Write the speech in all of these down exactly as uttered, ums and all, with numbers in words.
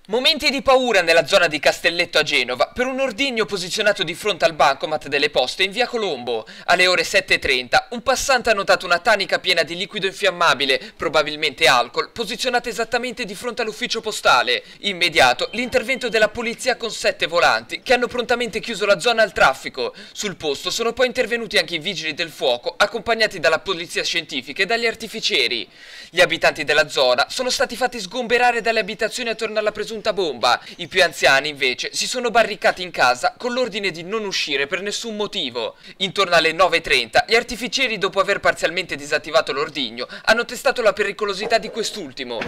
Momenti di paura nella zona di Castelletto a Genova per un ordigno posizionato di fronte al bancomat delle poste in via Colombo. Alle ore sette e trenta un passante ha notato una tanica piena di liquido infiammabile, probabilmente alcol, posizionata esattamente di fronte all'ufficio postale. Immediato l'intervento della polizia con sette volanti che hanno prontamente chiuso la zona al traffico. Sul posto sono poi intervenuti anche i vigili del fuoco, accompagnati dalla polizia scientifica e dagli artificieri. Gli abitanti della zona sono stati fatti sgomberare dalle abitazioni attorno alla presunta bomba. I più anziani invece si sono barricati in casa con l'ordine di non uscire per nessun motivo. Intorno alle nove e trenta gli artificieri, dopo aver parzialmente disattivato l'ordigno, hanno testato la pericolosità di quest'ultimo.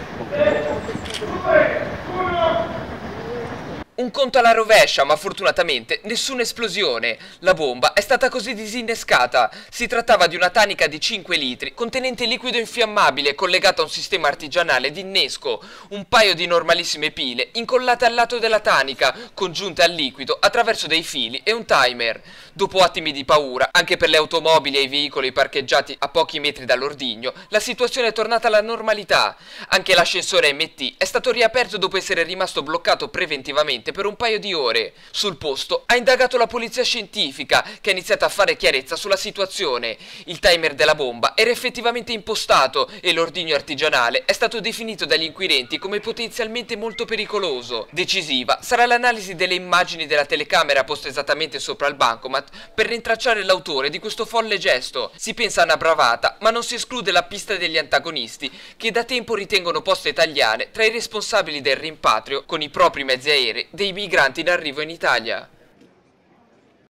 Un conto alla rovescia, ma fortunatamente nessuna esplosione. La bomba è stata così disinnescata. Si trattava di una tanica di cinque litri, contenente liquido infiammabile collegata a un sistema artigianale di innesco. Un paio di normalissime pile incollate al lato della tanica, congiunte al liquido attraverso dei fili e un timer. Dopo attimi di paura, anche per le automobili e i veicoli parcheggiati a pochi metri dall'ordigno, la situazione è tornata alla normalità. Anche l'ascensore M T è stato riaperto dopo essere rimasto bloccato preventivamente per un paio di ore. Sul posto ha indagato la polizia scientifica, che ha iniziato a fare chiarezza sulla situazione. Il timer della bomba era effettivamente impostato e l'ordigno artigianale è stato definito dagli inquirenti come potenzialmente molto pericoloso. Decisiva sarà l'analisi delle immagini della telecamera posta esattamente sopra il bancomat per rintracciare l'autore di questo folle gesto. Si pensa a una bravata, ma non si esclude la pista degli antagonisti, che da tempo ritengono poste italiane tra i responsabili del rimpatrio con i propri mezzi aerei dei migranti in arrivo in Italia.